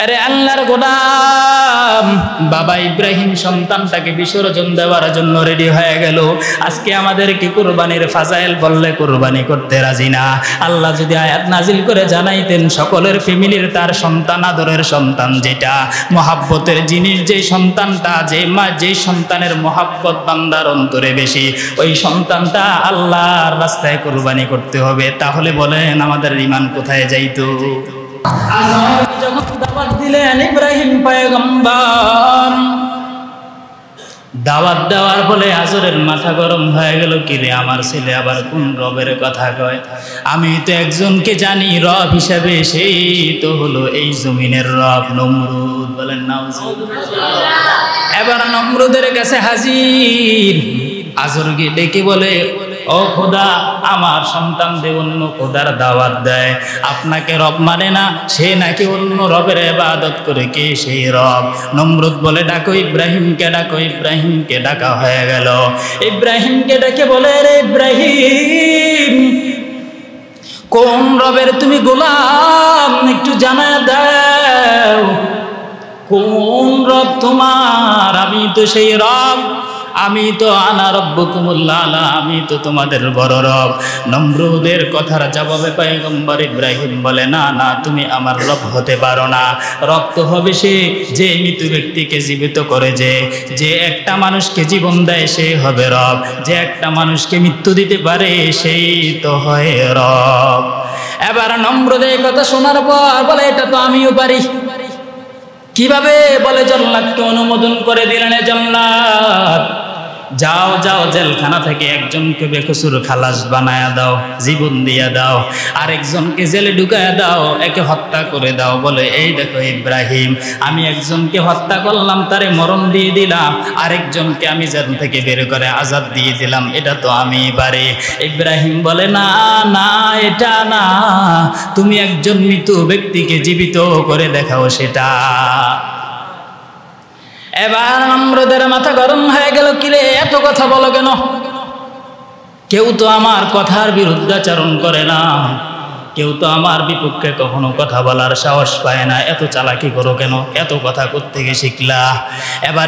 আরে আল্লাহর গোলাম, বাবা ইব্রাহিম সন্তানটাকে বিসর্জন দেওয়ার জন্য রেডি হয়ে গেল। আজকে আমাদেরকে কুরবানির ফাজাইল বললে কুরবানি করতে রাজি না। আল্লাহ যদি আয়াত নাজিল করে জানাইতেন সকলের ফ্যামিলির তার সন্তান আদরের সন্তান, যেটা মহাব্বতের জিনিস, যে সন্তানটা যে সন্তানের মহাব্বত বান্দার অন্তরে বেশি, ওই সন্তানটা আল্লাহর রাস্তায় কুরবানি করতে হবে, তাহলে বলেন আমাদের ঈমান কোথায় যাইতো? যখন দাওয়াত দিলেন ইব্রাহিম পয়গম্বর, দাওয়াত দেওয়ার ফলে আজরের মাথা গরম হয়ে গেল। কিরে আমার ছেলে আবার কোন রবের কথা কয়? আমি তো একজনকে জানি রব হিসাবে, সেই তো হলো এই জমিনের রব নমরুদ। বলেন নাউজুবিল্লাহ। এবার নমরুদের কাছে হাজির। আজরকে ডেকে বলে, ও খোদা, আমার সন্তান দে অন্য খোদার দাওয়াত দেয়, আপনাকে রব মানে না, সে নাকি অন্য রবের ইবাদত করে। কে সেই রব? নমরুদ বলে, ডাকো ইব্রাহিমকে, ডাকো ইব্রাহিমকে। ডাকা হয়ে গেল। ইব্রাহিমকে ডেকে বলে, রে ইব্রাহিম, কোন রবের তুমি গোলাম একটু জানায় দাও, কোন রব তোমার? আমি তো সেই রব, আমি তো আনা রব্বুকুমুল আলা, আমি তো তোমাদের বড় রব। নমরুদের কথার জবাবে পয়গম্বর ইব্রাহিম বলে, না না, তুমি আমার রব হতে পারো না। রব তো হবে সে যে মৃত ব্যক্তিকে জীবিত করে, যে একটা মানুষকে জীবন দেয়, সে হবে রব। যে একটা মানুষকে মৃত্যু দিতে পারে, সেই তো হয় রব। এবার নমরুদের কথা শোনার পর বলে, এটা তো আমিও পারি। কিভাবে? বলে, জল্লাদকে অনুমোদন করে দিলেন। জল্লাদ, যাও যাও, জেলখানা থেকে একজনকে বেকসুর খালাস বানায়া দাও, জীবন দিয়া দাও, আরেকজনকে জেলে ঢুকায়া দাও, একে হত্যা করে দাও। বলে, এই দেখো ইব্রাহিম, আমি একজনকে হত্যা করলাম, তারে মরণ দিয়ে দিলাম, আরেকজনকে আমি জেল থেকে বের করে আজাদ দিয়ে দিলাম, এটা তো আমি পারি। ইব্রাহিম বলে, না না, এটা না, তুমি একজন মৃত ব্যক্তিকে জীবিত করে দেখাও সেটা। এবার নমরুদের মাথা গরম হয়ে গেল। কিরে, এত কথা বলো কেন? কেউ তো আমার কথার বিরুদ্ধাচরণ করে না, কেউ তো আমার বিপক্ষে কখনো কথা বলার সাহস পায় না, এত চালাকি করো কেন? এত কথা কোত্থেকে শিখলা? এবার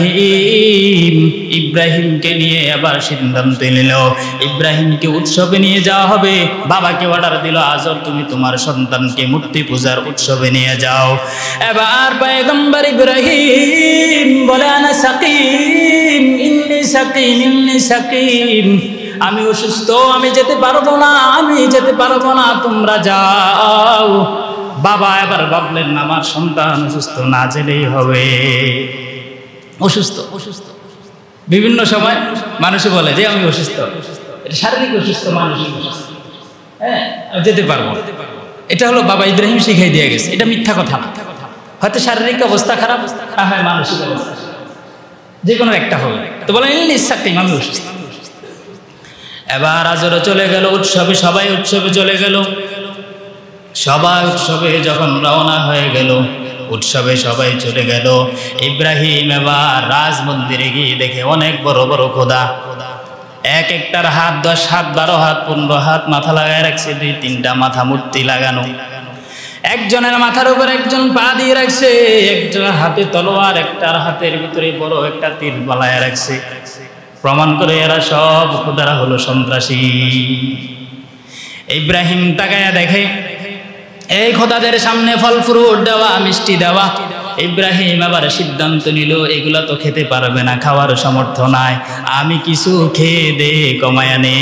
ইব্রাহিমকে নিয়ে এবার সিদ্ধান্ত নিল, ইব্রাহিমকে উৎসবে নিয়ে যাওয়া হবে। বাবাকে অর্ডার দিল, আজর তুমি তোমার সন্তানকে মূর্তি পূজার উৎসবে নিয়ে যাও। এবার পয়গম্বর ইব্রাহিম বলে, আনা সাকিম, ইন্নী সাকিম, ইন্নী সাকিম, আমি অসুস্থ, আমি যেতে পারবো না, আমি যেতে পারবো না, তোমরা যাও। বাবা এবার ভাবলেন, আমার সন্তান অসুস্থ, না যেতেই হবে। অসুস্থ অসুস্থ বিভিন্ন সময় মানুষ বলে যে আমি অসুস্থ, এটা শারীরিক অসুস্থ, মানসিক অসুস্থ। হ্যাঁ, যেতে পারবো। এটা হলো বাবা ইব্রাহিম শিখাই দিয়ে গেছে, এটা মিথ্যা কথা না। হয়তো শারীরিক অবস্থা খারাপ, হয় মানসিক অবস্থা, যে কোনো একটা হবে। তো বলেন, আমি অসুস্থ। এবার আজরও চলে গেল উৎসবে, সবাই উৎসবে চলে গেল। সবাই উৎসবে যখন রওনা হয়ে গেল, উৎসবে সবাই চলে গেল, ইব্রাহিম এবার রাজ মন্দিরে গিয়ে দেখে অনেক বড় বড় খোদা, এক একটার হাত 10 হাত 12 হাত 15 হাত মাথা লাগায় রাখছে, 2-3টা মাথা মূর্তি লাগানো। একজনের মাথার উপর একজন পা দিয়ে রাখছে, একজনের হাতে তলোয়ার, একটার হাতের ভিতরে বড় একটা তীর বালায় রাখছে। প্রমাণ করে এরা সব খোদারা হলো সন্ত্রাসী। ইব্রাহিম তাকায়া দেখে এই খোদাদের সামনে ফল ফ্রুট দেওয়া, মিষ্টি দেওয়া। ইব্রাহিম আবার সিদ্ধান্ত নিল, এগুলা তো খেতে পারবে না, খাওয়ার সামর্থ্য নাই, আমি কিছু খেয়ে দে কমায়া নে।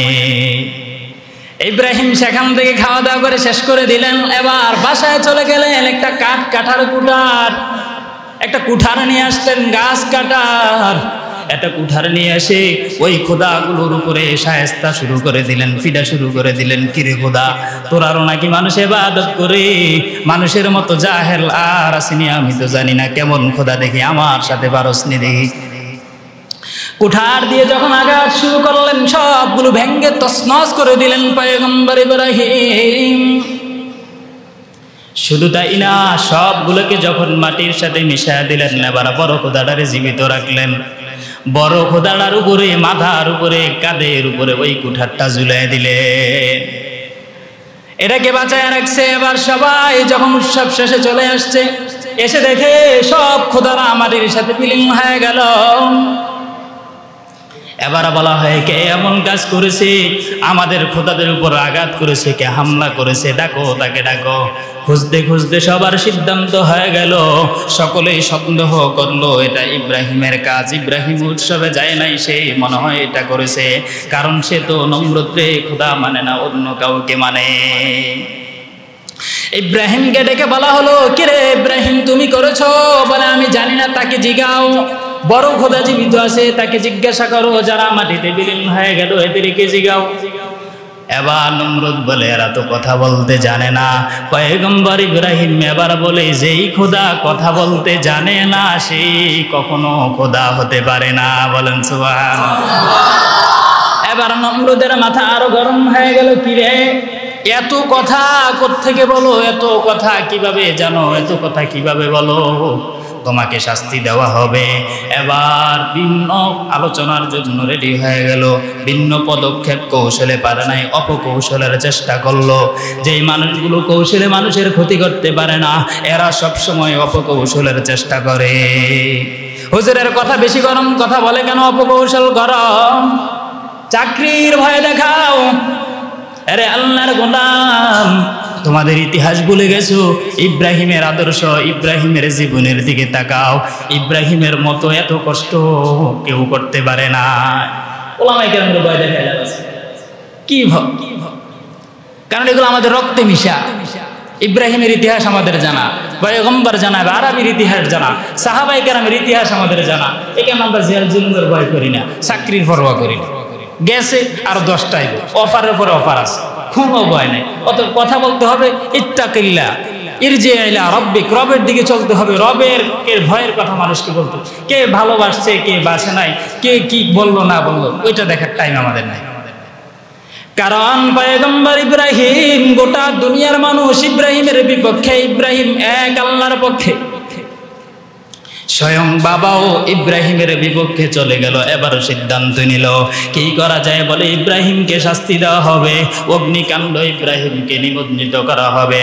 ইব্রাহিম সেখান থেকে খাওয়া দাওয়া করে শেষ করে দিলেন। এবার বাসায় চলে গেলেন, একটা কাঠার কুঠার, একটা কুঠার নিয়ে আসলেন, গাছ কাটার একটা কুঠার নিয়ে এসে ওই খোদাগুলোর উপরে শায়েস্তা শুরু করে দিলেন, ফিডা শুরু করে দিলেন। কিরে খোদা, তোরারও নাকি মানুষ ইবাদত করে, মানুষের মতো জাহেল আর আসিনি, আমি তো জানি না কেমন খোদা দেখি, আমার সাথে পারসনি দেখি। কুঠার দিয়ে যখন আঘাত শুরু করলেন, সবগুলো ভেঙ্গে তছনছ করে দিলেন পয়গম্বর ইব্রাহিম। শুধু তাই না, সবগুলোকে যখন মাটির সাথে মিশিয়ে দিলেন, এবার বড় খোদাটারে জীবিত রাখলেন। বড় খোদাটার উপরে, মাথার উপরে, কাঁধের উপরে ওই কুঠারটা ঝুলিয়ে দিলেন, এটাকে বাঁচায় রাখছে। এবার সবাই যখন উৎসব শেষে চলে আসছে, এসে দেখে সব খোদারা মাটির সাথে বিলীন হয়ে গেল। এবার বলা হয়, কে এমন কাজ করেছে, আমাদের খোদাদের উপর আঘাত করেছে, কে হামলা করেছে, ডাকো তাকে ডাকো। খুঁজতে খুঁজতে সবার সিদ্ধান্ত হয়ে গেল, সকলেই সন্দেহ করলো এটা ইব্রাহিমের কাজ। ইব্রাহিম উৎসবে যায় নাই, সে মনে হয় এটা করেছে, কারণ সে তো নমরুদরে খোদা মানে না, অন্য কাউকে মানে। ইব্রাহিমকে ডেকে বলা হলো, কিরে ইব্রাহিম তুমি করেছো? বলে আমি জানি না, তাকে জিগাও, বড় খোদা জীবিত আছে, তাকে জিজ্ঞাসা করো, যারা মাটিতে বিলীন হয়ে গেল এদেরকে জিগাও। এবার নমরুদ বলে, এরা তো কথা বলতে জানে না। পয়গম্বর ইব্রাহিম এবার বলে, যেই খোদা কথা বলতে জানে না সেই কখনো খোদা হতে পারে না। বলেন সুবহানাল্লাহ। এবার নমরুদের মাথা আরো গরম হয়ে গেল, কিরে এত কথা কোত্থেকে বলো, এত কথা কিভাবে জানো, এত কথা কিভাবে বলো, তোমাকে শাস্তি দেওয়া হবে। এবার ভিন্ন আলোচনার জন্য রেডি হয়ে গেল, ভিন্ন পদক্ষেপ কৌশলে পারে নাই, অপকৌশলের চেষ্টা করলো। যেই মানুষগুলো কৌশলে মানুষের ক্ষতি করতে পারে না, এরা সব সময় অপকৌশলের চেষ্টা করে। হুজুরের কথা বেশি গরম কথা বলে কেন, অপকৌশল গরম, চাকরির ভয় দেখাও। আরে আল্লাহর গোলাম, তোমাদের ইতিহাস ভুলে গেছো, ইব্রাহিমের আদর্শ, ইব্রাহিমের জীবনের দিকে তাকাও। ইব্রাহিমের মতো এত কষ্ট কেউ করতে পারে না। ওলামায়ে কেরামের ভয় দেখায় কি ভাব, কারণ এগুলো আমাদের রক্তে মিশা। ইব্রাহিমের ইতিহাস আমাদের জানা, পয়গম্বর জানা, আরবের ইতিহাস জানা, সাহাবায়ে কেরামের ইতিহাস আমাদের জানা। এখানে আমরা জেল জুলুমের ভয় করি না, চাকরির পরোয়া করি না। গেছে আর 10টাই অফারের পরে অফার আছে, কোনো ভয় নাই। অত কথা বলতে হবে, ইত্তাকিল্লাহ ইরজি ইলা রব্বিক, রবের দিকে চলতে হবে। রবের ভয়ের কথা মানুষকে বলতে, কে ভালোবাসছে কে বাসে নাই, কে কি বললো না বললো, ওইটা দেখার টাইম আমাদের নাই। কারণ পয়গম্বর ইব্রাহিম, গোটা দুনিয়ার মানুষ ইব্রাহিমের বিপক্ষে, ইব্রাহিম এক আল্লাহর পক্ষে। স্বয়ং বাবাও ইব্রাহিমের বিপক্ষে চলে গেল। এবার সিদ্ধান্ত নিল কি করা যায়, বলে ইব্রাহিমকে শাস্তি দেওয়া হবে, অগ্নিকাণ্ড ইব্রাহিমকে নিমজ্জিত করা হবে।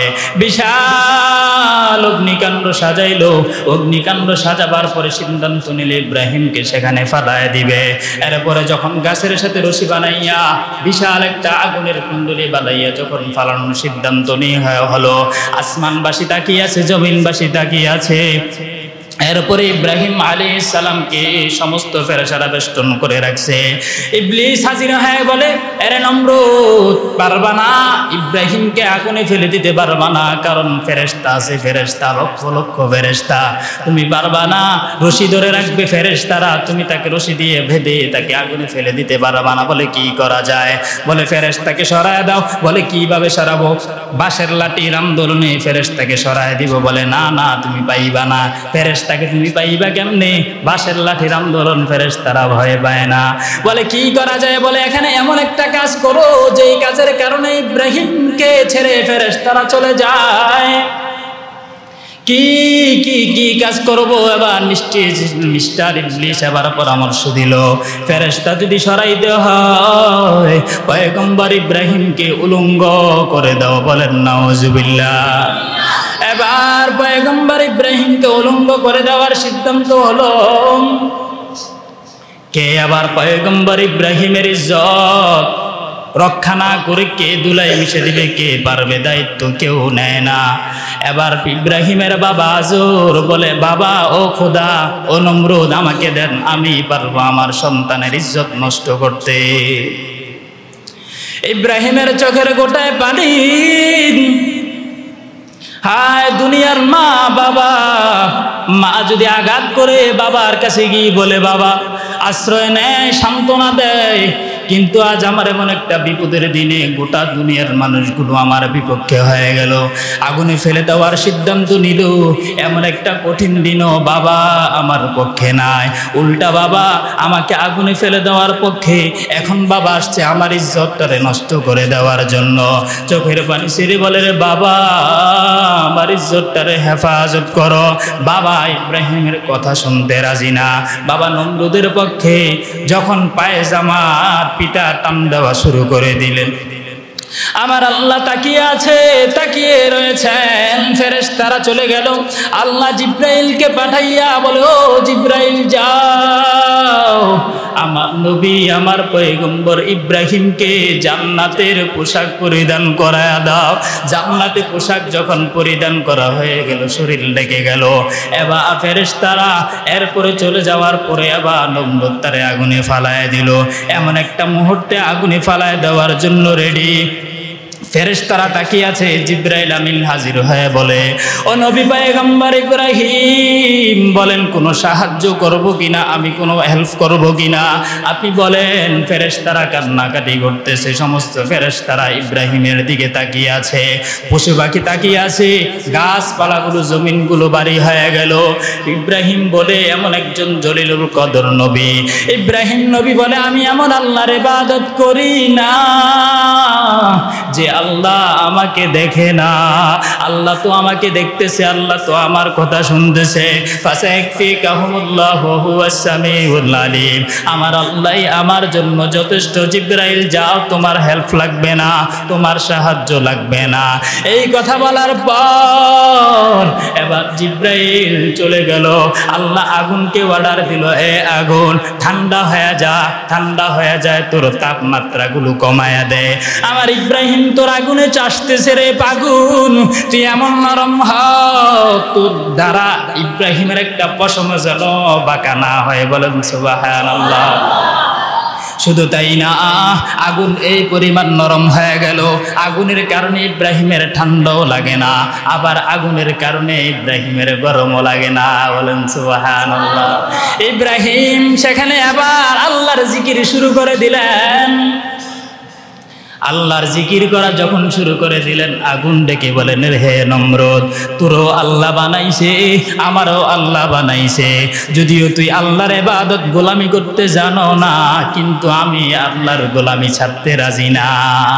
বিশাল অগ্নিকাণ্ড সাজাইলো, অগ্নিকাণ্ড সাজাবার পরে সিদ্ধান্ত নিল ইব্রাহিমকে সেখানে ফালায় দিবে। এরপরে যখন গাছের সাথে রশি বানাইয়া বিশাল একটা আগুনের কুণ্ডলি বানাইয়া যখন ফালানোর সিদ্ধান্ত নিয়ে হলো, আসমানবাসী তাকিয়ে আছে, জমিনবাসী তাকিয়ে আছে। এরপরে ইব্রাহিম আলাইহিস সালামকে সমস্ত ফেরেশতারা বেষ্টন করে রাখছে। ইবলিস হাজির হয়ে বলে, আরে নমরুদ, পারবা না, ইব্রাহিমকে আগুনে ফেলে দিতে পারবা না, কারণ ফেরেশতা আছে, ফেরেশতা লক্ষ লক্ষ ফেরেশতা, তুমি পারবা না, রশি ধরে রাখবে ফেরেশতারা, তুমি তাকে রশি দিয়ে বেঁধে তাকে আগুনে ফেলে দিতে পারবা না। বলে কি করা যায়? বলে ফেরেশতাকে সরায় দাও। বলে কিভাবে সরাবো? বাঁশের লাঠির আন্দোলনে ফেরেশতাকে সরায় দিব। বলে না না, তুমি পাইবা না, ফেরেশতাকে তুমি পাইবা কেমনে? বাঁশের লাঠির আন্দোলন, ফেরেশতারা ভয় পায় না। বলে কি করা যায়? বলে এখানে এমন একটা কাজ করো যেই কাজের কারণে ইব্রাহিমকে ছেড়ে ফেরেশতারা চলে যায়। কি কি কি কাজ করব? এবার মিস্টার ইবলিস এবার পরামর্শ দিল, ফেরেশতা যদি সরাইতে হয় পয়গম্বর ইব্রাহিমকে উলঙ্গ করে দাও। বলেন নাউজুবিল্লাহ। এবার পয়গম্বর ইব্রাহিমকে উলঙ্গ করে দেওয়ার সিদ্ধান্ত হলো। কে আবার পয়গম্বর ইব্রাহিমের ইজ্জত রক্ষা না করে কে ধুলায় মিশে দিবে? কে পারবে? দায়িত্ব কেউ নেয় না। এবার ইব্রাহিমের বাবা আজর বলে, বাবা ও খোদা, ও নমরুদ, আমাকে দেন, আমি পারবো আমার সন্তানের ইজ্জত নষ্ট করতে। ইব্রাহিমের চোখের গোটায় পানি। হায় দুনিয়ার মা, বাবা, মা যদি আঘাত করে বাবার কাছে গিয়ে বলে বাবা, আশ্রয় নেয়, সান্ত্বনা দেয়, কিন্তু আজ আমার এমন একটা বিপদের দিনে গোটা দুনিয়ার মানুষগুলো আমার বিপক্ষে হয়ে গেল, আগুনে ফেলে দেওয়ার সিদ্ধান্ত নিল। এমন একটা কঠিন দিনও বাবা আমার পক্ষে নাই, উল্টা বাবা আমাকে আগুনে ফেলে দেওয়ার পক্ষে। এখন বাবা আসছে আমার ইজ্জতটারে নষ্ট করে দেওয়ার জন্য। চোখের পানি ছেড়ে বলে, রে বাবা, আমার ইজ্জতটারে হেফাজত করো। বাবা ইব্রাহিমের কথা শুনতে রাজি না। বাবা নমরুদের পক্ষে। যখন পায়জামার পিতা টান দেওয়া শুরু করে দিলেন, আমার আল্লাহ তাকিয়ে আছে, তাকিয়ে রয়েছেন। ফেরেশতারা চলে গেল। আল্লাহ জিব্রাইলকে পাঠাইয়া বলে, ও জিব্রাইল যাও, আমার নবী আমার পয়গম্বর ইব্রাহিমকে জান্নাতের পোশাক পরিধান করায়া দাও। জান্নাতে পোশাক যখন পরিধান করা হয়ে গেল, শরীর লেগে গেল। এবার ফেরেশতারা এরপরে চলে যাওয়ার পরে এবার নমরুদ তারে আগুনে ফালায় দিল। এমন একটা মুহূর্তে আগুনে ফালায় দেওয়ার জন্য রেডি। ফেরেশতারা তাকিয়ে আছে। জিব্রাইল আমিন হাজির হয়ে বলে, ও নবী পয়গম্বর ইব্রাহিম, বলেন কোনো সাহায্য করব কিনা, আমি কোনো হেল্প করব কিনা আপনি বলেন। ফেরেশতারা কান্নাকাটি করতেছে। সমস্ত ফেরেশতারা ইব্রাহিমের দিকে তাকিয়ে আছে, পশু পাখি তাকিয়ে আছে, গাছপালাগুলো জমিনগুলো বাড়ি হয়ে গেল। ইব্রাহিম বলে, এমন একজন জলিলুল কদর নবী। ইব্রাহিম নবী বলে, আমি এমন আল্লাহর ইবাদত করি না যে আল্লাহ আমাকে দেখে না। আল্লাহ তো আমাকে দেখতেছে, আল্লাহ তো আমার কথা শুনতেছে। ফাসায়াকফিকাহুমুল্লাহু হুয়াস সামিউল আলিম। আমার আল্লাহই আমার জন্য যথেষ্ট। জিব্রাইল যাও, তোমার হেল্প লাগবে না, তোমার সাহায্য লাগবে না। এই কথা বলার পর এবার জিব্রাইল চলে গেল। আল্লাহ আগুনকে অর্ডার দিল, এ আগুন ঠান্ডা হয়ে যা, ঠান্ডা হয়ে যায়, তোর তাপমাত্রাগুলো কমায়া দে। আমার ইব্রাহিম তোর আগুনে চাষতেছে রে পাগুন, তুই এমন নরম হ, তোর দ্বারা ইব্রাহিমের একটা পশম যেন বাঁকা না হয়। বলেন সুবহানাল্লাহ। শুধু তাই না, আগুন এই পরিমাণ নরম হয়ে গেল, আগুনের কারণে ইব্রাহিমের ঠান্ডাও লাগে না, আবার আগুনের কারণে ইব্রাহিমের গরমও লাগে না। বলেন সুবহানাল্লাহ। ইব্রাহিম সেখানে আবার আল্লাহর জিকির শুরু করে দিলেন। আল্লাহর জিকির করা যখন শুরু করে দিলেন, আগুন ডেকে বলেন, হে নমরুদ, তোরও আল্লাহ বানাইছে, আমারও আল্লাহ বানাইছে। যদিও তুই আল্লাহর ইবাদত গোলামি করতে জানো না, কিন্তু আমি আল্লাহর গোলামি ছাড়তে রাজি না।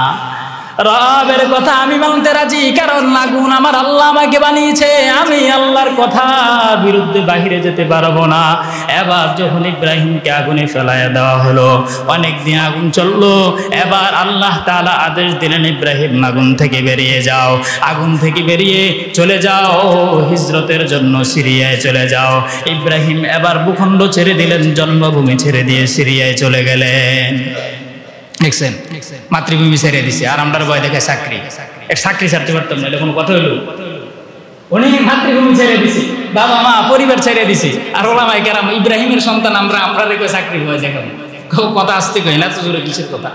রবের কথা আমি মানতে রাজি, কারণ আগুন আমার আল্লাহ আমাকে বানিয়েছে, আমি আল্লাহর কথা বিরুদ্ধে বাহিরে যেতে পারবো না। এবার যখন ইব্রাহিমকে আগুনে ফেলাইয়া দেওয়া হলো, অনেক দিন আগুন চললো। এবার আল্লাহ তাআলা আদেশ দিলেন, ইব্রাহিম আগুন থেকে বেরিয়ে যাও, আগুন থেকে বেরিয়ে চলে যাও, হিজরতের জন্য সিরিয়ায় চলে যাও। ইব্রাহিম এবার ভূখণ্ড ছেড়ে দিলেন, জন্মভূমি ছেড়ে দিয়ে সিরিয়ায় চলে গেলেন। দেখছেন, মাতৃভূমি ছেড়ে দিছে, আর আমরা ভয় দেখে চাকরি ছাড়তে পারতাম না, এটা কোনো কথা হইল? উনি মাতৃভূমি ছেড়ে দিছে, বাবা মা পরিবার ছেড়ে দিছে, আর ওলামায়ে কেরাম ইব্রাহিমের সন্তান আমরা রেখে চাকরি ভয় দেখাবো। কথা আসতে কই না, তো জোরে কিসের কথা?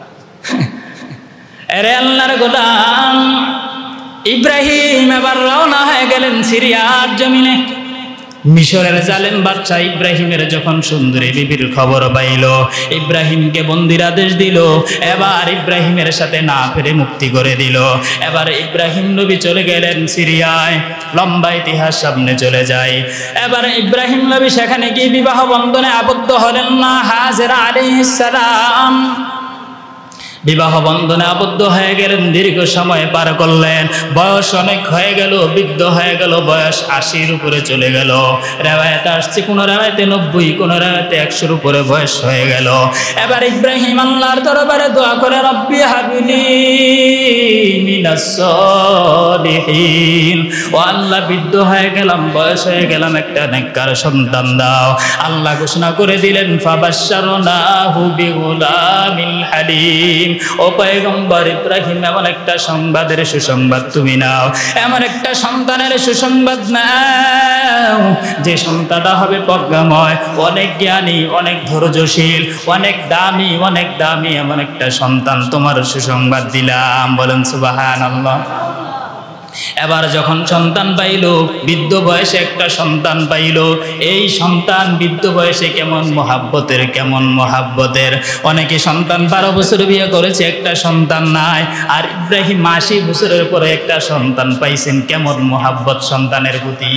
আরে আল্লাহর গোলাম ইব্রাহিম এবার রওনা হয়ে গেলেন সিরিয়ার জমিনে। মিশরের জালেম বাদশা ইব্রাহিমের যখন সুন্দরী বিবির খবর পাইল, ইব্রাহিমকে বন্দির আদেশ দিল। এবার ইব্রাহিমের সাথে না ফিরে মুক্তি করে দিল। এবার ইব্রাহিম নবী চলে গেলেন সিরিয়ায়। লম্বা ইতিহাস সামনে চলে যায়। এবার ইব্রাহিম নবী সেখানে গিয়ে বিবাহ বন্ধনে আবদ্ধ হলেন না। হাজেরা আলাইহিস সালাম বিবাহ বন্ধনে আবদ্ধ হয়ে গেলেন, দীর্ঘ সময় পার করলেন। বয়স অনেক হয়ে গেল, বৃদ্ধ হয়ে গেল, বয়স 80-র উপরে চলে গেল। রেওয়ায়েতে আসছে, কোন রেওয়ায়েতে 90, কোন রেওয়ায়েতে 100-র উপরে বয়স হয়ে গেল। এবার ইব্রাহিম আল্লাহর দরবারে দোয়া করে, রব্বি হাবলি মিনাস সলিহিন। ও আল্লাহ, বৃদ্ধ হয়ে গেলাম, বয়স হয়ে গেলাম, একটা নেককার সন্তান দাও। আল্লাহ ঘোষণা করে দিলেন, ফাবাশশারনাহু বিগুলামিল হালিম। ও পয়গম্বর ইব্রাহিম, এমন একটা সংবাদের সুসংবাদ তুমি নাও, এমন একটা সন্তানের সুসংবাদ নাও যে সন্তানটা হবে প্রজ্ঞাময়, অনেক জ্ঞানী, অনেক ধৈর্যশীল, অনেক দামি, অনেক দামি। এমন একটা সন্তান তোমার সুসংবাদ দিলাম। বলেন সুবহানাল্লাহ। এবার যখন সন্তান পাইল, বৃদ্ধ বয়সে একটা সন্তান পাইল। এই সন্তান বৃদ্ধ বয়সে কেমন মহাব্বতের। অনেকে সন্তান 12 বছর বিয়ে করেছে, একটা সন্তান নাই। আর ইব্রাহিম 80 বছরের পরে একটা সন্তান পাইছেন, কেমন মহাব্বত সন্তানের প্রতি।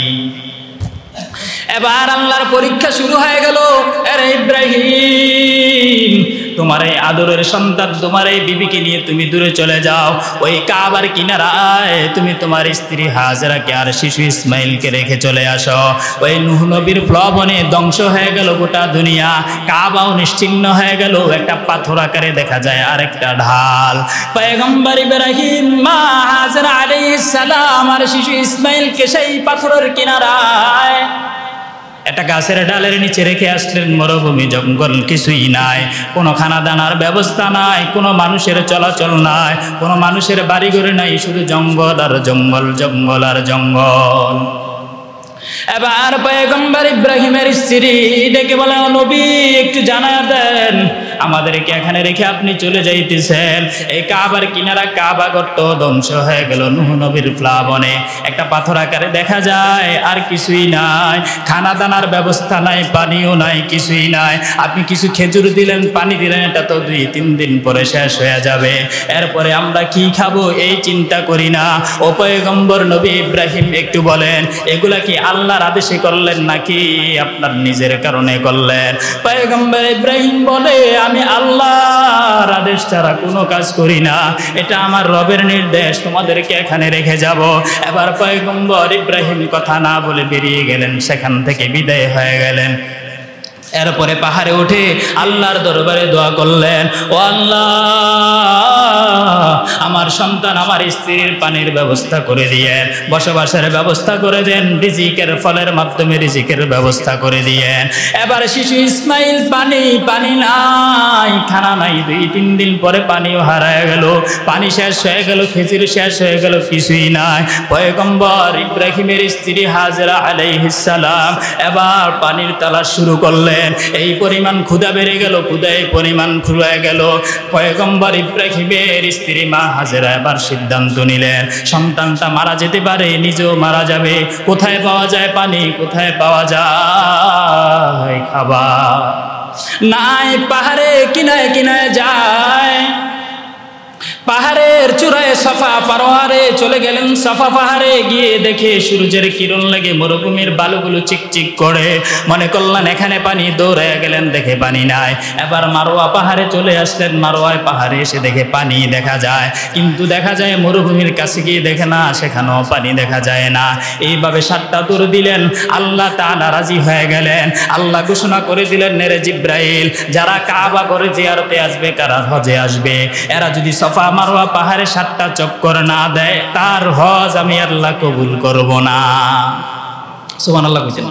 এবার আল্লাহর পরীক্ষা শুরু হয়ে গেল। আরে ইব্রাহিম, তোমার এই আদরের সন্তান তোমার এই বিবিকে নিয়ে তুমি দূরে চলে যাও, ওই কাবার কিনারায় তুমি তোমার স্ত্রী হাজেরাকে আর শিশু ইসমাইলকে রেখে চলে আসো। ওই নূহ নবীর প্লাবনে ধ্বংস হয়ে গেল গোটা দুনিয়া, কাবাও নিশ্চিহ্ন হয়ে গেল, একটা পাথর আকারে দেখা যায় আরেকটা ঢাল। পয়গম্বর ইব্রাহিম মা হাজেরা আলাইহিস সালাম আর শিশু ইসমাইলকে সেই পাথরের কিনারায় একটা গাছের ডালের নিচে রেখে আসলেন। মরুভূমি জঙ্গল, কিছুই নাই, কোনো খানা দানার ব্যবস্থা নাই, কোনো মানুষের চলাচল নাই, কোনো মানুষের বাড়িঘরে নাই, শুধু জঙ্গল আর জঙ্গল, জঙ্গল আর জঙ্গল। এবার পয়গম্বর ইব্রাহিমের স্ত্রী ডেকে বলে, নবী একটু জানায়া দেন, আমাদেরকে এখানে রেখে আপনি চলে যাইতেছেন। এই কাবার কিনারা কাবা গর্ত ধ্বংস হয়ে গেল নূহ নবীর প্লাবনে, একটা পাথর আকারে দেখা যায়, আর কিছুই নাই, খানা দানার ব্যবস্থা নাই, পানিও নাই, কিছুই নাই। আপনি কিছু খেজুর দিলেন, পানি দিলেন, এটা তো 2-3 দিন পরে শেষ হয়ে যাবে, এরপরে আমরা কি খাবো এই চিন্তা করি না। ও পয়গম্বর নবী ইব্রাহিম একটু বলেন, এগুলা কি আল্লাহর আদেশে করলেন নাকি আপনার নিজের কারণে করলেন? পয়গম্বর ইব্রাহিম বলে, আমি আল্লাহর আদেশ ছাড়া কোনো কাজ করি না, এটা আমার রবের নির্দেশ, তোমাদেরকে এখানে রেখে যাব। এবার পয়গম্বর ইব্রাহিম কথা না বলে বেরিয়ে গেলেন, সেখান থেকে বিদায় হয়ে গেলেন। এরপরে পাহাড়ে উঠে আল্লাহর দরবারে দোয়া করলেন, ও আল্লাহ, আমার সন্তান আমার স্ত্রীর পানির ব্যবস্থা করে দিয়েন, বসবাসের ব্যবস্থা করে দেন, রিজিকের ফলের মাধ্যমে রিজিকের ব্যবস্থা করে দিয়েন। এবার শিশু ইসমাইল পানি নাই, খানা নাই, 2-3 দিন পরে পানিও হারায় গেল, পানি শেষ হয়ে গেল, খেজুর শেষ হয়ে গেল, কিছুই নাই। পয়গম্বর ইব্রাহিমের স্ত্রী হাজেরা আলাইহিস সালাম এবার পানির তালাশ শুরু করলেন। এই পরিমাণ ক্ষুধা বেড়ে গেল, ক্ষুধায় পরিমাণ ফুরিয়ে গেল। পয়গম্বর ইব্রাহিমের স্ত্রী মা হাজেরা এবার সিদ্ধান্ত নিলেন, সন্তানটা মারা যেতে পারে, নিজেও মারা যাবে, কোথায় পাওয়া যায় পানি, কোথায় পাওয়া যায় খাবার? নাই, পাহাড়ে কিনায় কিনায় যায়, পাহাড়ের চূড়ায় সাফা পাহাড়ে চলে গেলেন। সাফা পাহাড়ে গিয়ে দেখে সূর্যের কিরণ লেগে মরুভূমির বালুগুলো চিকচিক করে, মনে করলেন এখানে পানি, দৌড়ে গেলেন, দেখে পানি নাই। এবার মারোয়া পাহাড়ে চলে আসলেন, মারোয়ায় পাহাড়ে এসে দেখে পানি দেখা যায়, কিন্তু দেখা যায় মরুভূমির কাছে গিয়ে দেখে না, সেখানেও পানি দেখা যায় না। এইভাবে 7টা দৌড় দিলেন, আল্লাহ তাআলা রাজি হয়ে গেলেন। আল্লাহ ঘোষণা করে দিলেন, নেরে জিব্রাইল, যারা কাবা করে জিয়ারতে আসবে, কারা হজে আসবে, এরা যদি সাফা মারওয়া পাহাড়ে 7টা চক্কর না দেয়, তার হজ আমি আল্লাহ কবুল করব না। সুবহানাল্লাহ কইছেন।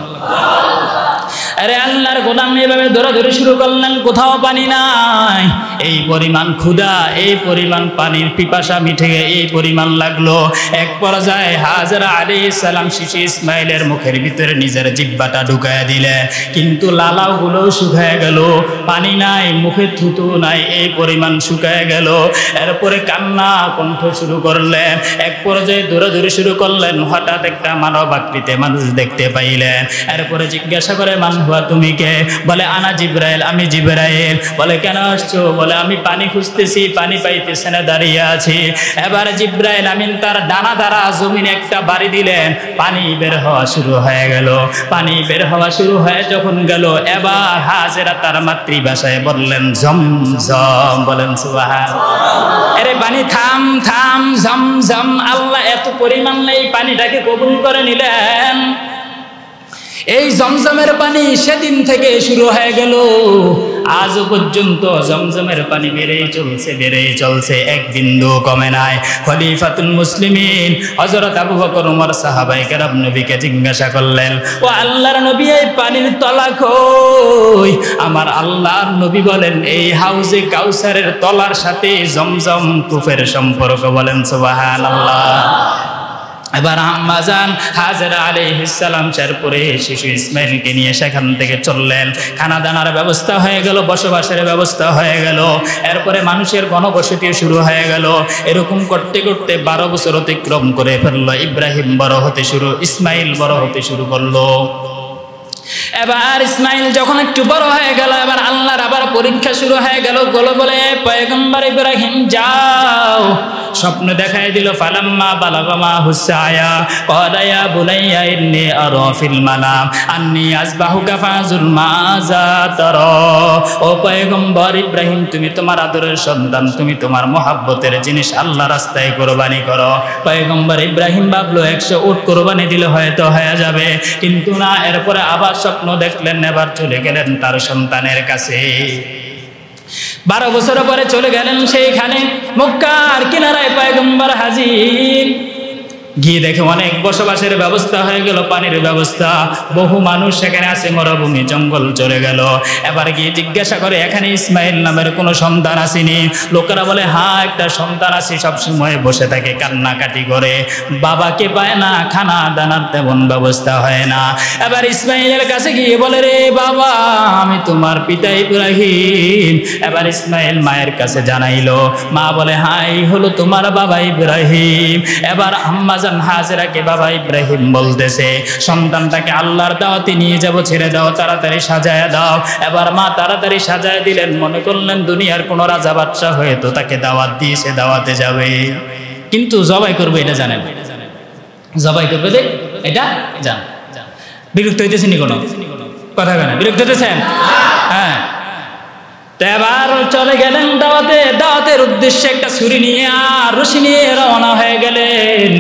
আরে আল্লাহর গোলাম এভাবে দৌড়াদৌড়ি শুরু করলেন, কোথাও পানি নাই। এই পরিমাণ ক্ষুধা, এই পরিমাণ পানির পিপাসা মিটে গিয়ে এই পরিমাণ লাগলো, এক পর্যায়ে হাজেরা আলাইহিস সালাম শিশু ইসমাইলের মুখের ভিতরে নিজের জিহ্বাটা ঢুকায় দিলেন, কিন্তু লালাগুলো শুকায় গেল, পানি নাই, মুখে থুতু নাই, এই পরিমাণ শুকায় গেল। এরপরে কান্না কণ্ঠ শুরু করলেন, এক পর্যায়ে দৌড়াদৌড়ি শুরু করলেন। হঠাৎ একটা মানব আকৃতি মানুষ দেখতে পাইলেন। এরপরে জিজ্ঞাসা করে, মান হুয়া, তুমি কে? বলে, আনা জিব্রাইল, আমি জিব্রাইল। বলে, কেন আসছো? বলে, আমি পানি খুঁজতেছি, পানি পাইতেছে না, দাঁড়িয়ে আছি। এবার জিব্রাইল আমিন তার ডানা দ্বারা জমিনে একটা বাড়ি দিলেন, পানি বের হওয়া শুরু হয়ে গেল। পানি বের হওয়া শুরু হয়ে যখন গেল, এবার হাজেরা তার মাতৃভাষায় বললেন, ঝমঝম। বলেন সুবহানাল্লাহ। আরে পানি থাম থাম, ঝমঝম। আল্লাহ এত পরিমাণ এই পানিটাকে কবুল করে নিলেন। এই জমজমের পানি সেদিন থেকে শুরু হয়ে গেল, আজও পর্যন্ত জমজমের পানি বেড়েই চলছে, এক বিন্দু কমে নাই। খলিফাতুল মুসলিমিন হযরত আবু বকর ওমর সাহাবায়ে কেরাম নবীকে জিজ্ঞাসা করলেন, ও আল্লাহর নবী, এই পানির তলা কই? আমার আল্লাহর নবী বলেন, এই হাউজে কাউসারের তলার সাথে জমজম কূপের সম্পর্ক। বলেন সুবহানাল্লাহ। এবার আম্মা জান হাজেরা আলাইহিস সালাম শেরপুরে শিশু ইসমাইলকে নিয়ে সেখান থেকে চললেন। খানা দানার ব্যবস্থা হয়ে গেল, বসবাসের ব্যবস্থা হয়ে গেল, এরপরে মানুষের গণবসতিও শুরু হয়ে গেল। এরকম করতে করতে 12 বছর অতিক্রম করে ফেললো। ইব্রাহিম বড় হতে শুরু, ইসমাইল বড় হতে শুরু করলো। এবার ইসমাইল যখন একটু বড় হয়ে গেল, এবার আল্লাহর আবার পরীক্ষা শুরু হয়ে গেল। বলে পয়গম্বর ইব্রাহিম যাও, স্বপ্ন দেখায় দিল। ফালাম্মা বালাগা মাহু সায়া ক্বালা ইয়া বুনাইয়া ইন্নী আরা ফিল মানাম আন্নী আযবাহুকা ফানজুর মাযা তারা। ও পয়গম্বর ইব্রাহিম, তুমি তোমার আদরের সন্তান, তুমি তোমার মহব্বতের জিনিস আল্লাহ রাস্তায় কোরবানি করো। পয়গম্বর ইব্রাহিম ভাবলো 100 উট কোরবানি দিলে হয়তো হয়ে যাবে, কিন্তু না। এরপরে আবার স্বপ্ন দেখলেন, এবার চলে গেলেন তার সন্তানের কাছে। 12 বছর পরে চলে গেলেন সেইখানে মক্কার কিনারায় পয়গম্বর হাজির। গিয়ে দেখে অনেক বসবাসের ব্যবস্থা হয়ে গেল, পানির ব্যবস্থা, বহু মানুষ সেখানে আছে, মরুভূমি জঙ্গল চলে গেল। এবার গিয়ে জিজ্ঞাসা করে এখানে ইসমাইল নামের কোনো সন্তান আসেনি? লোকেরা বলে হ্যাঁ একটা সন্তান আছে, সবসময় বসে থাকে, কান্নাকাটি করে, বাবাকে পায় না, খানা দানার তেমন ব্যবস্থা হয় না। এবার ইসমাইলের কাছে গিয়ে বলে রে বাবা, আমি তোমার পিতা ইব্রাহিম। এবার ইসমাইল মায়ের কাছে জানাইলো, মা বলে হ্যাঁ এই হলো তোমার বাবা ইব্রাহিম। এবার আম্মা হাজেরাকে বাবা ইব্রাহিম বলতেছে সন্তানটাকে আল্লাহর দাওয়াতে নিয়ে যাব, ছেড়ে দাও, তাড়াতাড়ি সাজায় দাও। এবার মা তাড়াতাড়ি সাজায় দিলেন, মনে করলেন দুনিয়ার কোন রাজা বাদশা হয়ে তো তাকে দাওয়াত দিয়েছে, দাওয়াতে যাবে, কিন্তু জবাই করবে এটা জানেন, জবাই করবে দেখ এটা জান। বিরক্ত হইতেছেনি কোনো কথা কেন? বিরক্ত হইতেছেন? হ্যাঁ। তো এবার চলে গেলেন দাওয়াতে, দাওয়াতের উদ্দেশ্যে একটা ছুরি নিয়ে আর রশি নিয়ে রওনা হয়ে গেলেন।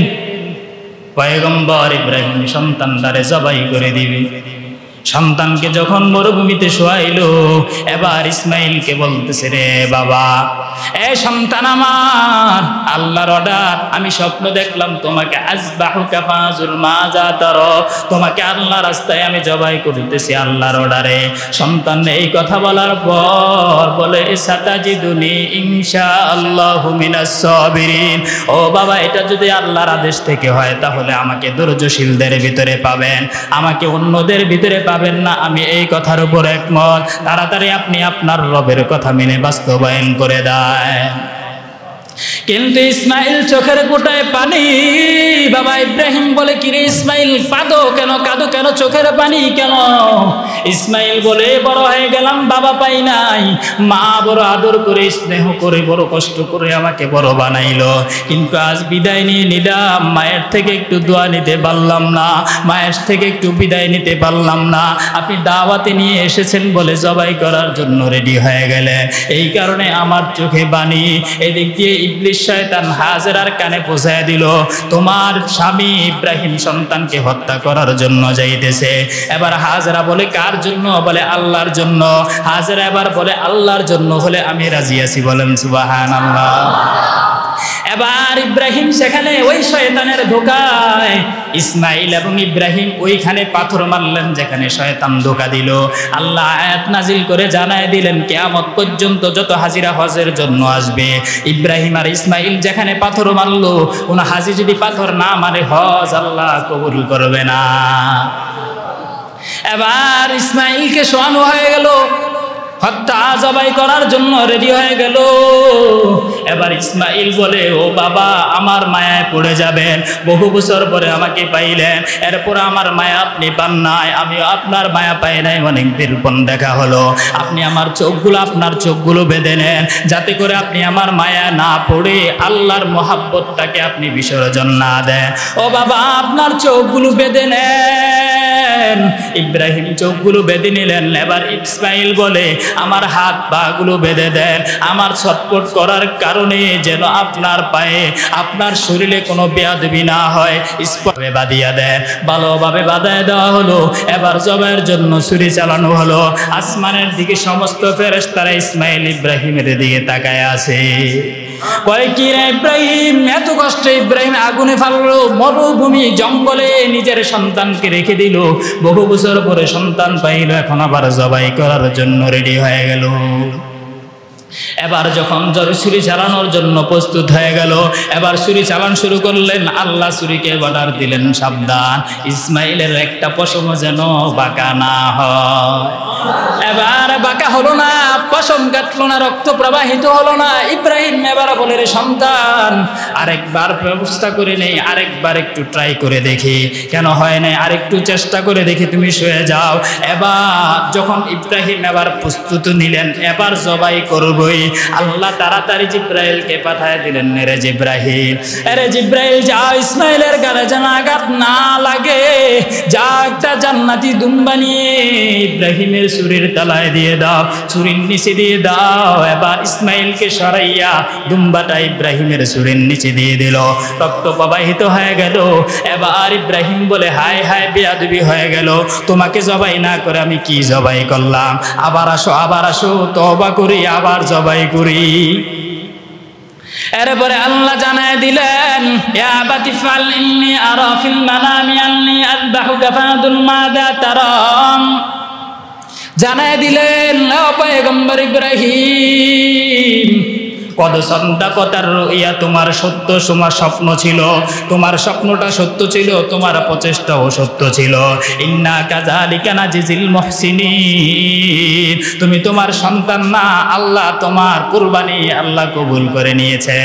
পয়গম্বর ইব্রাহিম সন্তানটারে জবাই করে দিবে। সন্তানকে যখন মরুভূমিতে শোয়াইলো, এবার ইসমাইলকে বলতেছে রে বাবা, এ সন্তান আমার, আল্লাহর অর্ডার, আমি স্বপ্ন দেখলাম তোমাকে আযবাহুকা ফানজুর মাযা তারা, তোমাকে আল্লাহ রাস্তায় আমি জবাই করতেছি আল্লাহর অর্ডারে। সন্তান এই কথা বলার পর বলে সাতাজিদুনি ইনশাআল্লাহু মিনাস সাবিরিন। ও বাবা, এটা যদি আল্লাহর আদেশ থেকে হয় তাহলে আমাকে ধৈর্যশীলদের ভিতরে পাবেন, আমাকে অন্যদের ভিতরে পাবেন না, আমি এই কথার উপর একমত। তাড়াতাড়ি আপনি আপনার রবের কথা মেনে বাস্তবায়ন করে দেয়। কিন্তু ইসমাইল চোখের কোটায় পানি। বাবা ইব্রাহিম বলে কিরে ইসমাইল, কাঁদো কেন, কাঁদো কেন, চোখের পানি কেন? ইসমাইল বলে বড় হয়ে গেলাম, বাবা পাই নাই, মা বড় আদর করে স্নেহ করে বড় কষ্ট করে আমাকে বড় বানাইলো, কিন্তু আজ বিদায় নিয়ে নিলাম, মায়ের থেকে একটু দোয়া নিতে পারলাম না, মায়ের থেকে একটু বিদায় নিতে পারলাম না। আপনি দাওয়াতে নিয়ে এসেছেন বলে জবাই করার জন্য রেডি হয়ে গেলেন, এই কারণে আমার চোখে পানি। এদিক দিয়ে ইবলিস শয়তান হাজেরার কানে পৌঁছায় দিল, তোমার স্বামী ইব্রাহিম সন্তানকে হত্যা করার জন্য যাইতেছে। এবার হাজেরা বলে কার জন্য? বলে আল্লাহর জন্য। হাজেরা এবার বলে আল্লাহর জন্য হলে আমি রাজি আছি, বলেন সুবহানাল্লাহ। এবার ইব্রাহিম সেখানে ওই শয়তানের ধোকায়, ইসমাইল এবং ইব্রাহিম ওইখানে পাথর মারলেন যেখানে শয়তান ধোকা দিল। আল্লাহ আয়াত নাজিল করে জানায় দিলেন কিয়ামত পর্যন্ত যত হাজিরা হজের জন্য আসবে, ইব্রাহিম আর ইসমাইল যেখানে পাথর মারলো, কোন হাজি যদি পাথর না মারে হজ আল্লাহ কবুল করবে না। এবার ইসমাইলকে শোয়ানো হয়ে গেল, হত্যা জবাই করার জন্য রেডি হয়ে গেল। এবার ইসমাইল বলে ও বাবা, আমার মায়ায় পড়ে যাবেন, বহু বছর পরে আমাকে পাইলেন, এরপর আমার মায়া আপনি পান নাই, আমিও আপনার মায়া পাই নাই, অনেক দীর্ঘন দেখা হলো, আপনি আমার চোখগুলো, আপনার চোখগুলো বেঁধে নেন, যাতে করে আপনি আমার মায়া না পড়ে আল্লাহর মহাব্বতটাকে আপনি বিসর্জন না দেন। ও বাবা, আপনার চোখগুলো বেঁধে নেন। ইব্রাহিম চোখগুলো বেঁধে নিলেন। এবার ইসমাইল বলে আমার হাত পা গুলো বেঁধে দেন, আমার ছটফট করার কারণে যেন আপনার পায়ে, আপনার শরীরে কোনো বেয়াদবি না হয়, স্পষ্টভাবে বাঁধিয়া দেন। ভালোভাবে বাঁধায় দেওয়া হলো। এবার জবাইয়ের জন্য ছুরি চালানো হলো। আসমানের দিকে সমস্ত ফেরেশতারা ইসমাইল ইব্রাহিমের দিকে তাকায় আছে। কয় কি রে ইব্রাহিম, এত কষ্ট? ইব্রাহিম আগুনে ফাললো, মরুভূমি জঙ্গলে নিজের সন্তানকে রেখে দিল, বহু বছর পরে সন্তান পাইল, এখন আবার জবাই করার জন্য রেডি হয়ে গেল। এবার যখন ছুরি চালানোর জন্য প্রস্তুত হয়ে গেল, এবার ছুরি চালান শুরু করলেন। আল্লাহ ছুরিকে অর্ডার দিলেন সাবধান, ইসমাইলের একটা পশম যেন বাঁকা না হয়। এবার বাঁকা হলো না, পশম কাটলো না, রক্ত প্রবাহিত হলো না। ইব্রাহিম এবার বলে, রে সন্তান, আরেকবার ব্যবস্থা করে নেই, আরেকবার একটু ট্রাই করে দেখি, কেন হয় নাই আরেকটু চেষ্টা করে দেখি, তুমি শুয়ে যাও। এবার যখন ইব্রাহিম এবার প্রস্তুত নিলেন, এবার জবাই করবই, আল্লাহ তাড়াতাড়ি জিব্রাইলকে পাঠায় দিলেন, রে জিব্রাহিম, আরে জিব্রাইল যাও, ইসমাইলের গালে যেন আঘাত না লাগে, যা একটা জান্নাতি দুম্বা নিয়ে ইব্রাহিমের ছুরির তলায় দিয়ে দাও, ছুরির নিচে দিয়ে দাও। এবার ইসমাইলকে সরাইয়া দুম্বাটা ইব্রাহিমের ছুরির নিচে দিয়ে দিল, রক্ত প্রবাহিত হয়ে গেল। এবার ইব্রাহিম বলে, হায় হায়, বেয়াদবি হয়ে গেল, তোমাকে জবাই না করে আমি কি জবাই করলাম, আবার আসো, আবার আসো, তওবা করি, আবার জবাই করি। এরপরে আল্লাহ জানায় দিলেন, ইয়া আবাতি ফাল ইন্নী আরা ফিল মানামি আন্নী আযবাহুকা ফানদুর মাযা তারাম। জানায় দিলেন, ও পয়গম্বর ইব্রাহিম, কদ সাদাকাতার রুইয়া, তোমার সত্য, তোমার স্বপ্ন ছিল, তোমার স্বপ্নটা সত্য ছিল, তোমার প্রচেষ্টাও সত্য ছিল। ইন্না কাযালিকা নাজিজিল মুহসিনিন, তুমি তোমার সন্তান না, আল্লাহ তোমার কুরবানি আল্লাহ কবুল করে নিয়েছে।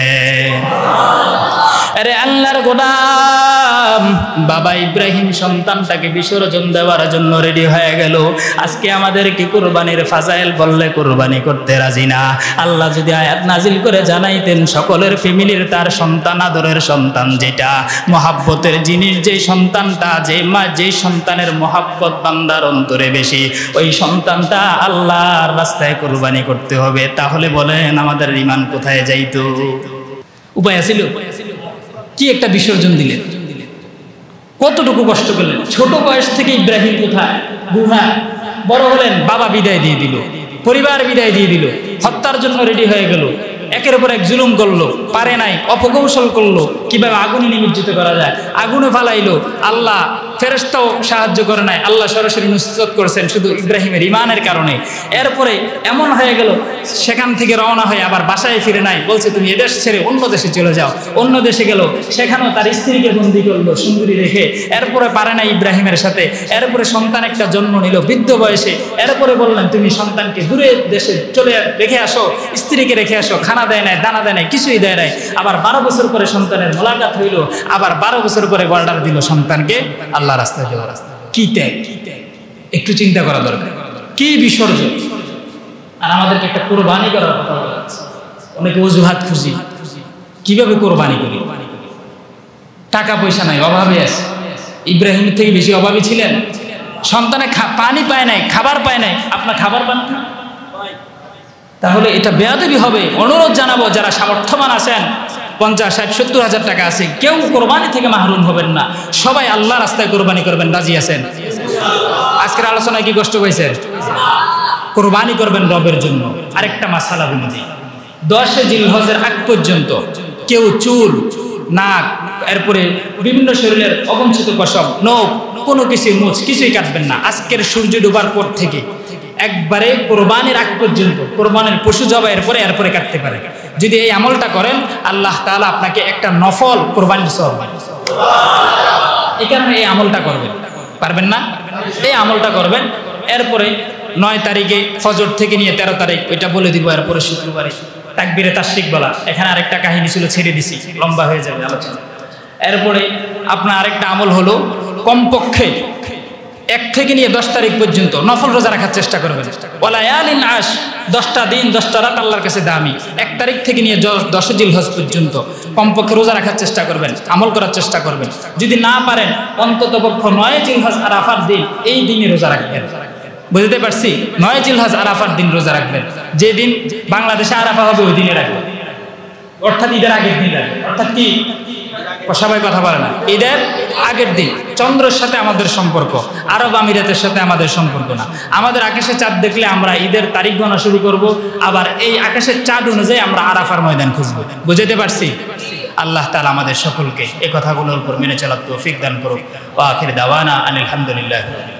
আরে আল্লাহর গোলাম, বাবা ইব্রাহিম সন্তানটাকে বিসর্জন দেওয়ার জন্য রেডি হয়ে গেল। আজকে আমাদেরকে কুরবানির ফাজাইল বললে কুরবানি করতে রাজি না। আল্লাহ যদি আয়াত নাজিল করে জানাইতেন, সকলের ফ্যামিলির তার সন্তান আদরের সন্তান, যেটা মহাব্বতের জিনিস, যে সন্তানটা, যে মা, যে সন্তানের মহাব্বত বান্দার অন্তরে বেশি, ওই সন্তানটা আল্লাহর রাস্তায় কুরবানি করতে হবে। তাহলে বলেন আমাদের ঈমান কোথায় যাইতো? উপায় আছিল? কি একটা বিসর্জন দিলেন, কতটুকু কষ্ট করলেন। ছোট বয়স থেকে ইব্রাহিম কোথায়, বুড়া, বড় হলেন, বাবা বিদায় দিয়ে দিল, পরিবার বিদায় দিয়ে দিল, হত্যার জন্য রেডি হয়ে গেল, একের উপর এক জুলুম করলো, পারে নাই, অপকৌশল করলো, কিভাবে আগুনে নিমজ্জিত করা যায়, আগুনে ফালাইলো। আল্লাহ ফেরেশতাও সাহায্য করে নাই, আল্লাহ সরাসরি নুসরত করেছেন শুধু ইব্রাহিমের ঈমানের কারণে। এরপরে এমন হয়ে গেল, সেখান থেকে রওনা হয়ে আবার বাসায় ফিরে নাই, বলছে তুমি এদেশ ছেড়ে অন্য দেশে চলে যাও। অন্য দেশে গেল, সেখানেও তার স্ত্রীকে বন্দি করলো সুন্দরী রেখে। এরপরে পারে নাই ইব্রাহিমের সাথে, এরপরে সন্তান একটা জন্ম নিল বৃদ্ধ বয়সে। এরপরে বললেন তুমি সন্তানকে দূরের দেশে চলে রেখে আসো, স্ত্রীকে রেখে আসো, খানা দেয় নাই, দানা দেয় নাই, কিছুই দেয় নাই। আবার 12 বছর পরে সন্তানের মোলাকাত হইল, আবার 12 বছর পরে অর্ডার দিল সন্তানকে আল্লাহ রাস্তায় যাওয়ার। কি ত্যাগ, একটু চিন্তা করা দরকার, কি বিসর্জন। আর আমাদেরকে একটা কোরবানি করার কথা বলা আছে, অনেকে অজুহাত খুঁজি, কিভাবে কোরবানি করি, টাকা পয়সা নাই, অভাবে আছে। ইব্রাহিমের থেকে বেশি অভাবী ছিলেন, সন্তানে পানি পায় নাই, খাবার পায় নাই, আপনার খাবার পান না, তাহলে এটা বেয়াদবি হবে। অনুরোধ জানাবো, যারা সামর্থ্যবান আছেন, 50, 60, 70 হাজার টাকা আছে, কেউ কোরবানি থেকে মাহরুম হবেন না, সবাই আল্লাহ রাস্তায় কোরবানি করবেন। রাজি আছেন? আজকের আলোচনায় কি কষ্ট হয়েছে? কোরবানি করবেন রবের জন্য। আরেকটা মাসালা বলে দিই, 10 জিলহজের আগ পর্যন্ত কেউ চুল, নাক, এরপরে বিভিন্ন শরীরের অবঞ্চিত পশম, নখ, কোনো কিছু মুছ কিছুই কাটবেন না। আজকের সূর্য ডোবার পর থেকে একবারে কোরবানির আগ পর্যন্ত, কোরবানির পশু জবাইয়ের পরে এরপরে কাটতে পারে। যদি এই আমলটা করেন, আল্লাহ তাআলা আপনাকে একটা নফল কোরবানির সওয়াব দেন। এই কারণে এই আমলটা করবেন। পারবেন না? এই আমলটা করবেন। এরপরে 9 তারিখে ফজর থেকে নিয়ে 13 তারিখ, ওইটা বলে দিব। এরপরে শুক্রবারে তাকবীরে তাশরিক বলা। এখানে আরেকটা কাহিনী ছিল, ছেড়ে দিছি, লম্বা হয়ে যাবে আলোচনা। এরপরে আপনার আরেকটা আমল হলো, কমপক্ষে 1 থেকে নিয়ে 10 তারিখ পর্যন্ত নফল রোজা রাখার চেষ্টা করবেন। ওয়ালায়ালিন আশ, 10টা দিন 10টা রাত আল্লাহর কাছে দামি। 1 তারিখ থেকে নিয়ে 10 জিলহজ পর্যন্ত কমপক্ষে রোজা রাখার চেষ্টা করবেন, আমল করার চেষ্টা করবেন। যদি না পারেন, অন্তত পক্ষ 9 জিলহজ আরাফার দিন, এই দিনে রোজা রাখবেন। বুঝতে পারছি? 9 জিলহজ আরাফার দিন রোজা রাখবেন। যে দিন বাংলাদেশে আরাফা হবে ওই দিনে রাখবেন, অর্থাৎ ঈদের আগের দিন রাখবেন। অর্থাৎ কি, সবাই কথা বলে না, ঈদের আগের দিন। চন্দ্রের সাথে আমাদের সম্পর্ক, আরব আমিরাতের সাথে আমাদের সম্পর্ক না। আমাদের আকাশে চাঁদ দেখলে আমরা ঈদের তারিখ গণনা শুরু করব, আবার এই আকাশের চাঁদ অনুযায়ী আমরা আরাফার ময়দান খুঁজব। বুঝতে পারছি? আল্লাহ তাআলা আমাদের সকলকে এই কথাগুলোর উপর মেনে চলার তৌফিক দান করুক। ওয়া আখির দাওয়ানা আনিল হামদুলিল্লাহ।